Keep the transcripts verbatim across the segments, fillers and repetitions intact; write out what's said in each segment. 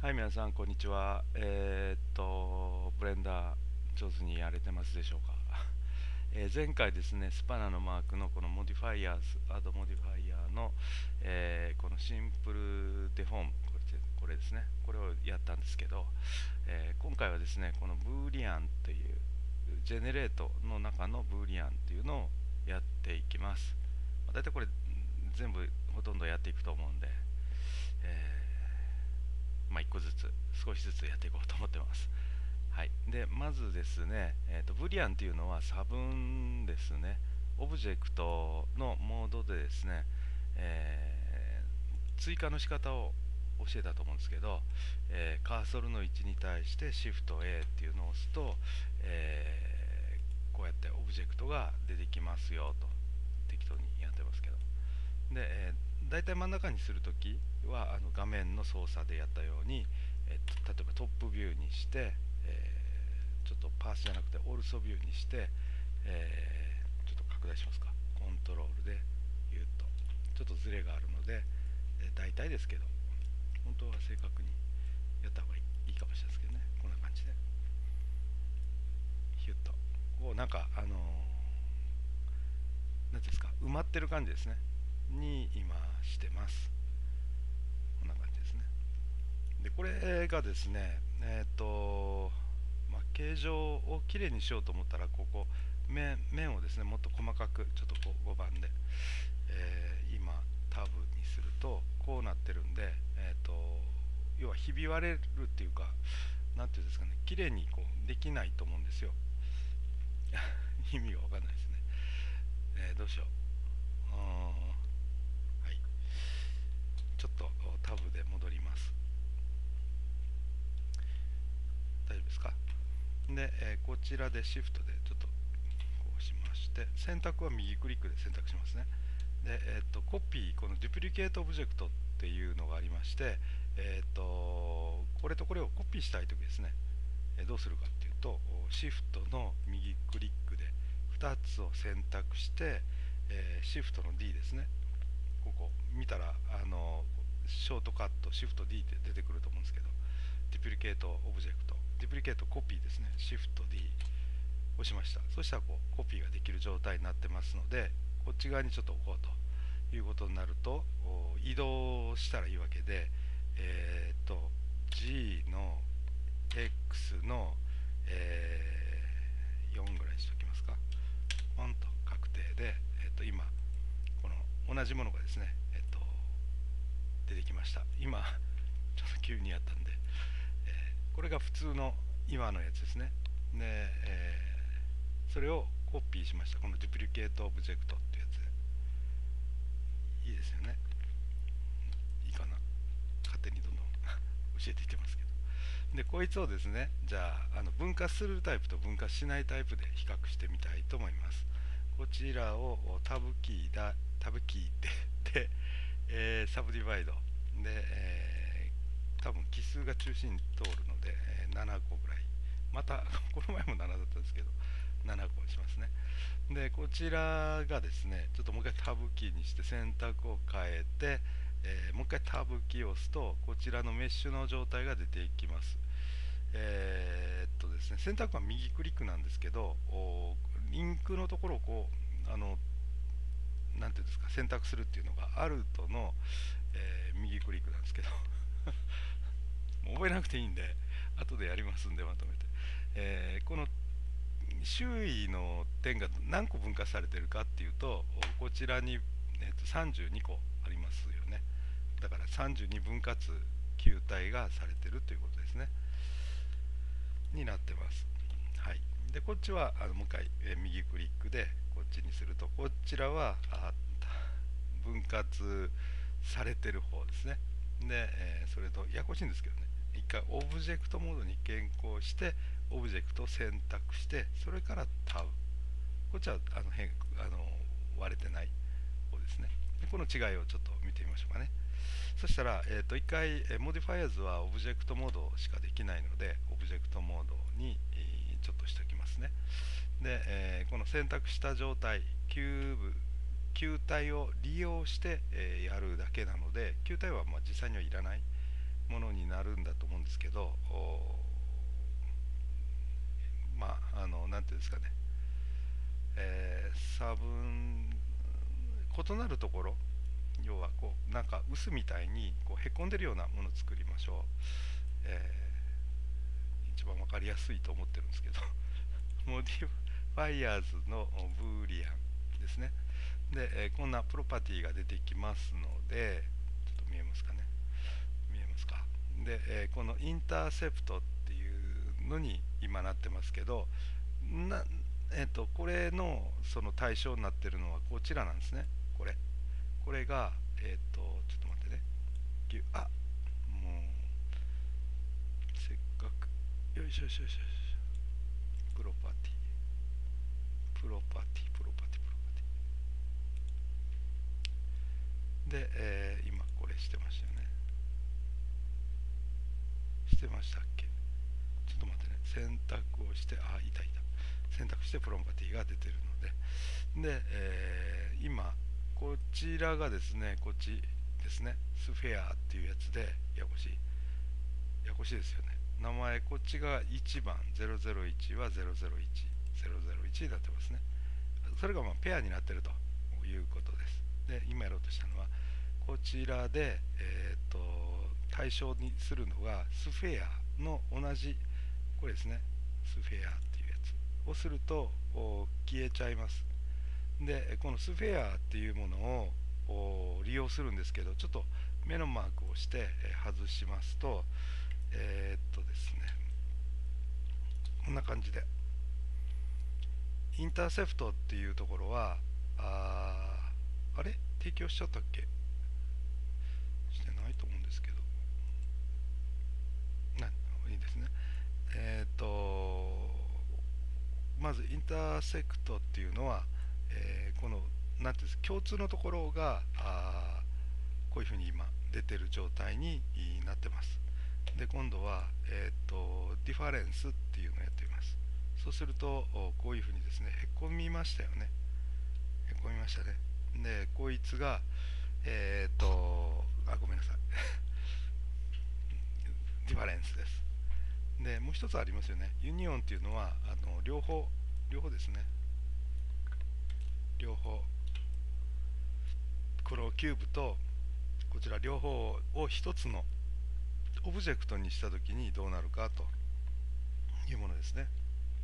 はい、皆さん、こんにちは。えーっと、ブレンダー、上手にやれてますでしょうか。えー前回ですね、スパナのマークのこのモディファイヤーズ、アドモディファイヤーの、えーこのシンプルデフォーム、これこれですね、これをやったんですけど、えー今回はですね、このブーリアンという、ジェネレートの中のブーリアンというのをやっていきます。まあ、大体これ、全部ほとんどやっていくと思うんで、えーまあ、いっこずつ少しずつやっていこうと思ってます。はい、でまずですね、えーと、ブリアンというのは差分ですね。オブジェクトのモードでですね、えー追加の仕方を教えたと思うんですけど、えーカーソルの位置に対して シフトエー っていうのを押すと、えーこうやってオブジェクトが出てきますよと。適当にやってますけど、で、えーだいたい真ん中にするときはあの画面の操作でやったように、えーと例えばトップビューにして、えーちょっとパースじゃなくてオルソビューにして、えーちょっと拡大しますか。コントロールで言うとちょっとズレがあるので、えー大体ですけど本当は正確にやった方がいいかもしれないですけどね。こんな感じでヒュッとこうなんかあのーなんていうんですか、埋まってる感じですねに今してます。こんな感じですね。でこれがですね、えっ、と、まあ、形状をきれいにしようと思ったら、ここ面面をですねもっと細かくちょっとこうごばんで、えー今タブにするとこうなってるんで、えっ、と要はひび割れるっていうか、なんていうんですかね、きれいにこうできないと思うんですよ。意味がわかんないですね。えーどうしよう。うーん、はい、ちょっとタブで戻ります。大丈夫ですか。で、えーこちらでシフトでちょっとこうしまして、選択は右クリックで選択しますね。で、えー、とコピー、このデュプリケートオブジェクトっていうのがありまして、えー、とこれとこれをコピーしたいときですね、えーどうするかっていうと、シフトの右クリックでふたつを選択して、えーシフトの ディー ですね。ここ見たらあのショートカットシフト ディー って出てくると思うんですけど、デュプリケートオブジェクト、デュプリケートコピーですね、シフト ディー 押しました。そしたらこうコピーができる状態になってますので、こっち側にちょっと置こうということになると、移動したらいいわけで、えっ、ー、と G の X の、えー、よんぐらいにしておきますか。ポンと確定で、えー、と今この同じものがですね、えっ、ー、と出てきました。今ちょっと急にやったんで、えーこれが普通の今のやつですね。で、えーそれをコピーしました。このデュプリケートオブジェクトっていうやつでいいですよね。いいかな。勝手にどんどん教えていってますけど。でこいつをですね、じゃあ、あの分割するタイプと分割しないタイプで比較してみたいと思います。こちらをタブキーだタブキーでで、えーサブディバイドで、えー多分奇数が中心に通るので、えーななこぐらい、またこの前もななだったんですけどななこにしますね。でこちらがですね、ちょっともう一回タブキーにして選択を変えて、えーもう一回タブキーを押すとこちらのメッシュの状態が出てきます。えーっとですね、選択は右クリックなんですけど、リンクのところをこうあのなんていうんですか、選択するっていうのがアルトの、えー右クリックなんですけどもう覚えなくていいんで後でやりますんでまとめて、えーこの周囲の点が何個分割されてるかっていうと、こちらに、えー、とさんじゅうにこありますよね。だからさんじゅうに分割球体がされてるということですね。になってます。はい、でこっちはあのもう一回、えー右クリックでこっちにすると、こちらはあ分割されてる方ですね。で、えーそれとややこしいんですけどね、一回オブジェクトモードに変更してオブジェクトを選択して、それからタブ、こっちはあの変あの割れてない方ですね。でこの違いをちょっと見てみましょうかね。そしたら、えー、と一回、えー、モディファイアーズはオブジェクトモードしかできないので、オブジェクトモードに、えーちょっとしておきますね。で、えーこの選択した状態、キューブ、球体を利用して、えーやるだけなので、球体はまあ実際にはいらないものになるんだと思うんですけど、まああのなんていうんですかね、えー、差分異なるところ、要はこうなんか臼みたいにこうへこんでるようなものを作りましょう。えー一番わかりやすいと思ってるんですけどモディファイヤーズのブーリアンですね。で、えーこんなプロパティが出てきますので、ちょっと見えますかね、見えますか。で、えーこのインターセプトっていうのに今なってますけど、なえっ、とこれのその対象になってるのはこちらなんですね。これこれがえっ、とちょっと待ってね、ぎゅあもうせっかく、よいしょよいしょよいしょ、プロパティプロパティプロパティプロパティで、えー今これしてましたよね。してましたっけ。ちょっと待ってね、選択をして、あいたいた、選択してプロパティが出てるので、で、えー今こちらがですね、こっちですね、スフェアっていうやつで、ややこしいややこしいですよね、名前。こっちがいちばん、ゼロゼロいちはゼロゼロいち、ゼロゼロいちになってますね。それがまあペアになってるということです。で、今やろうとしたのはこちらで、えー、と対象にするのがスフェアの同じ、これですね、スフェアっていうやつをすると消えちゃいます。で、このスフェアっていうものを利用するんですけど、ちょっと目のマークをして外しますと、えー、っとですね、こんな感じでインターセプトっていうところは、ああれ提供しちゃったっけ、してないと思うんですけど、ないいですね。えっ、とまずインターセクトっていうのは、えーこのなんていうんですか、共通のところがあこういうふうに今出てる状態になってます。で、今度は、えっ、とディファレンスっていうのをやってみます。そうするとこういうふうにですね、へこみましたよね。へこみましたね。で、こいつがえっ、とあごめんなさいディファレンスです。で、もう一つありますよね、ユニオンっていうのはあの両方両方ですね、両方、このキューブとこちら両方を一つのオブジェクトにしたときにどうなるかというものですね。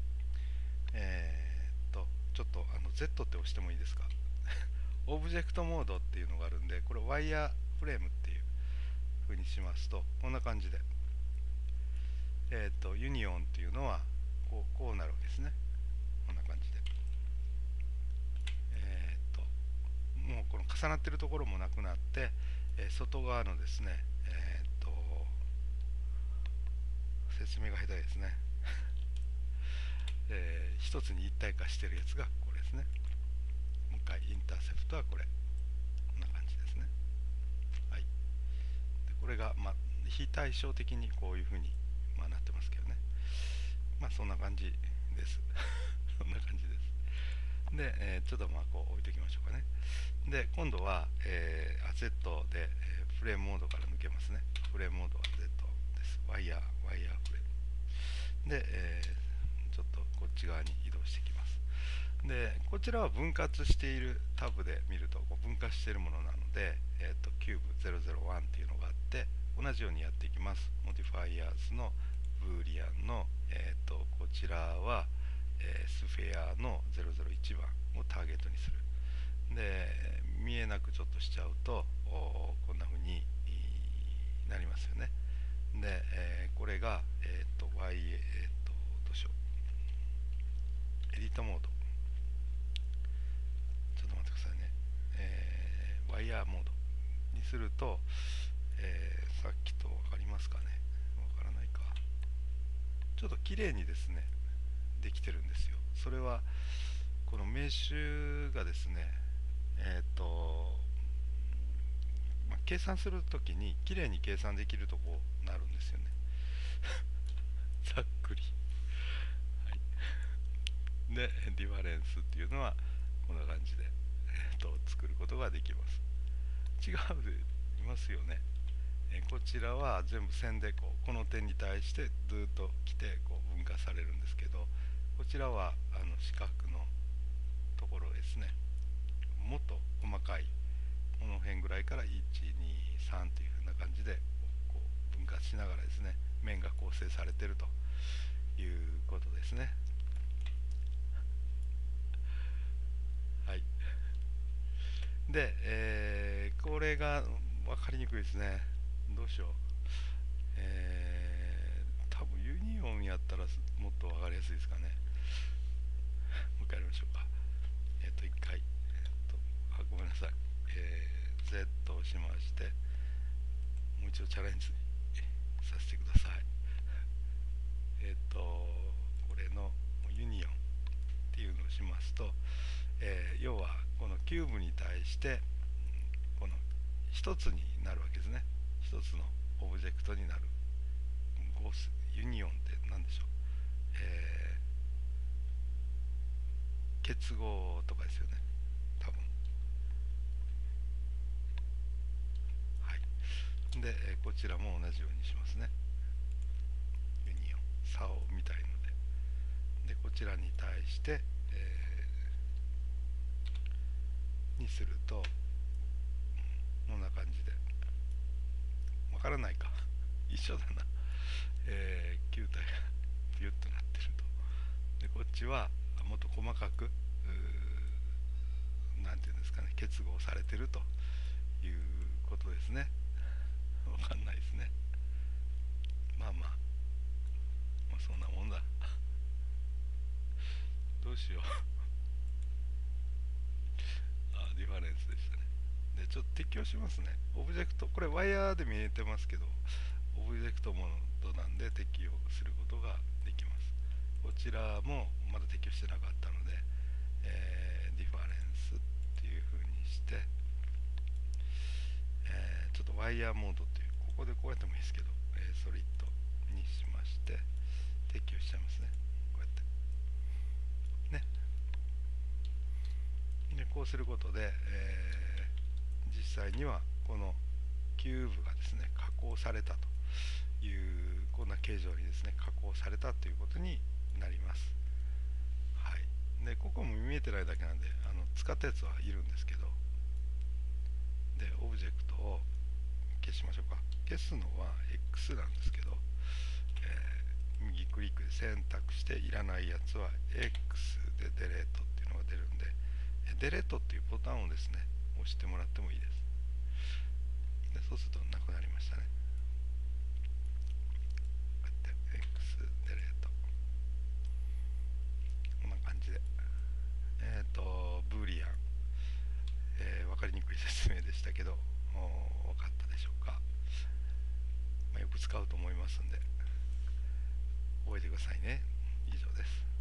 えー、っとちょっとあの Z って押してもいいですかオブジェクトモードっていうのがあるんで、これワイヤーフレームっていう風にしますとこんな感じで、えー、っとユニオンっていうのはこうこうなるわけですね。こんな感じで、えー、っともうこの重なってるところもなくなって、えー外側のですね、えー、っと説明が下手ですねえー一つに一体化してるやつがこれですね。もう一回インターセプトはこれ、こんな感じですね。はい。でこれが、まあ、非対称的にこういうふうに、まあ、なってますけどね。まあそんな感じです。そんな感じです。で、えーちょっとまあこう置いときましょうかね。で、今度は、えー、Z で、えーフレームモードから抜けますね。フレームモードは Z です。ワイヤー、ワイヤーフレーム。で、えーちょっとこっち側に移動していきます。で、こちらは分割しているタブで見るとこう分割しているものなので、えー、とキューブゼロゼロいちっていうのがあって同じようにやっていきます。モディファイヤーズのブーリアンの、えー、とこちらは、えースフェアのゼロゼロいちばんをターゲットにする。で、見えなくちょっとしちゃうとこんな風になりますよね。で、えーこれが、えー、と Y、えー、とどうしよう、エディットモード、ちょっと待ってくださいね、えーワイヤーモードにすると、えーさっきと分かりますかね、分からないか、ちょっと綺麗にですねできてるんですよ。それはこのメッシュがですね、えっ、と、まあ、計算するときに綺麗に計算できるとこになるんですよねざっくり、はい、でディファレンスっていうのはこんな感じで、えー、と作ることができます。違うでいますよね。 えーこちらは全部線でこうこの点に対してずっと来てこう分割されるんですけど、こちらはあの四角のところですね、もっと細かいこの辺ぐらいからいちにさんというふうな感じでこう分割しながらですね、面が構成されているということですね。はい。で、えーこれが分かりにくいですね。どうしよう。えー、多分ユニオンやったらもっと分かりやすいですかね。もう一回やりましょうか。えっ、と、一回、えっ、と、あ、ごめんなさい。えー、Z を押しまして、もう一度チャレンジさせてください。えっ、と、これのユニオンっていうのをしますと、えー要はこのキューブに対してこの一つになるわけですね。一つのオブジェクトになる。合数ユニオンって何でしょう。えー結合とかですよね、多分。はい。で、えーこちらも同じようにしますね。ユニオン、竿みたいので。で、こちらに対して、えーにすると、こんな感じで。わからないか。一緒だな。えー、球体がビュッとなってると。で、こっちはもっと細かく、なんていうんですかね、結合されてるということですね。わかんないですね。まあまあ、まあ、そんなもんだ。どうしよう。あ、ディファレンスでしたね。で、ちょっと適用しますね。オブジェクト、これワイヤーで見えてますけど、オブジェクトモードなんで適用することができます。こちらもまだ適用してなかったので、えー、ディファレンスっていう風にして、えーちょっとワイヤーモードっていう、ここでこうやってもいいですけど、えーソリッドにしまして適用しちゃいますね。こうやってね。でこうすることで、えー実際にはこのキューブがですね加工されたというこんな形状にですね加工されたということになります。はい。でここも見えてないだけなんであの使ったやつはいるんですけど、でオブジェクトを消しましょうか。消すのは X なんですけど、えー右クリックで選択していらないやつは X でデレートっていうのが出るんで、デレートっていうボタンをですね押してもらってもいいです。でそうするとなくなりましたね。こうやって X デレート、こんな感じで、えっ、とブーリアン、えー、分かりにくい説明でしたけど分かったでしょうか。まあ、よく使うと思いますんで覚えてくださいね。以上です。